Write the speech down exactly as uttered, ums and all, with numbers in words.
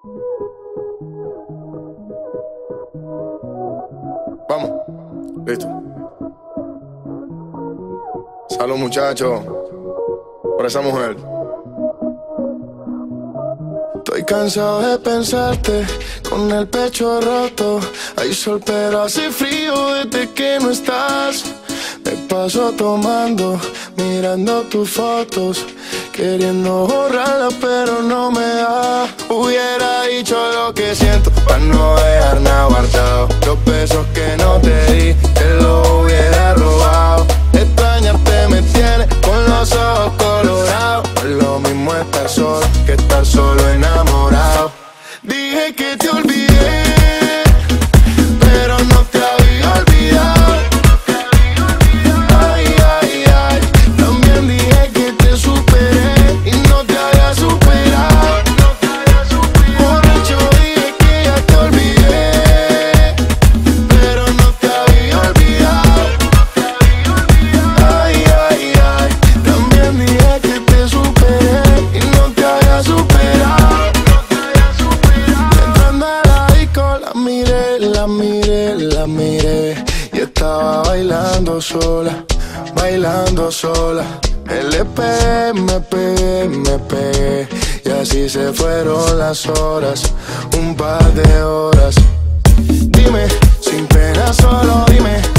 Vamos, listo. Salud, muchachos, por esa mujer. Estoy cansado de pensarte con el pecho roto. Hay sol pero hace frío desde que no estás. Me paso tomando, mirando tus fotos, queriendo borrarlas pero no me da. Hubiera dicho lo que siento para no dejar nada guardado. Los besos que no te di, te los hubiera robado. Extrañarte me tiene con los ojos colorados. No es lo mismo estar solo que estar solo enamorado. Dije que te olvidé, pero no te había olvidado. Ay, ay, ay, también dije que te superé y no te había superado. Borracho dije que ya te olvidé, pero no te había olvidado. Ay, ay, ay, también dije que te superé y no te había superado. Entrando a la disco la miré, la miré, la miré y estaba bailando sola, bailando sola. Le pegué, me pegué, me pegué y así se fueron las horas, un par de horas. Dime, sin pena solo dime